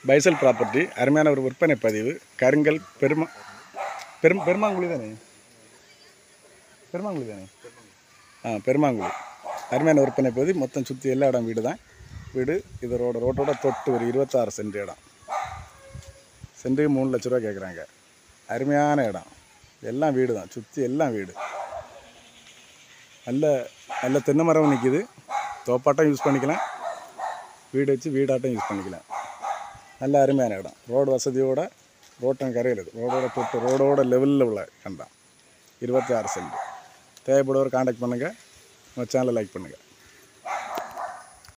பைசல் property அருமையான ஒரு விற்பனை பதிவு. கருங்கல் பெருமாங்குழி தானே? பெருமாங்குழி தானே? பெருமாங்குழி அருமையான விற்பனை பதிவு. மொத்தம் சுற்றி எல்லா இடம் வீடு தான். வீடு இது ரோட்டோட தொட்டு ஒரு 26 சென்ட் இடம். சென்ட்டுக்கு 3 லட்ச ரூபா கேட்குறாங்க. அருமையான இடம். எல்லாம் வீடு தான், சுற்றி எல்லாம் வீடு. நல்ல தென்னை மரம் நிற்கிது. தோப்பாட்டம் யூஸ் பண்ணிக்கலாம், வீடு வச்சு வீடாட்டம் யூஸ் பண்ணிக்கலாம். நல்ல அருமையான இடம். ரோடு வசதியோட ரோட்டம் கரையில் இருக்குது. ரோடோட லெவலில் உள்ள இடம். 26 சென்ட். தேவைப்படுவோர் கான்டாக்ட் பண்ணுங்கள். நம்ம சேனலை லைக் பண்ணுங்கள்.